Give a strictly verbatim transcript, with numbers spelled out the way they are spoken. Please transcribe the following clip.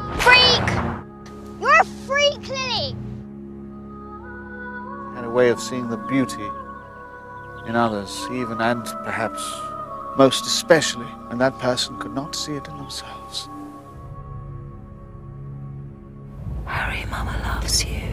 Freak! You're a freak, Lily! And a way of seeing the beauty in others, even and perhaps most especially when that person could not see it in themselves. Harry, Mama loves you.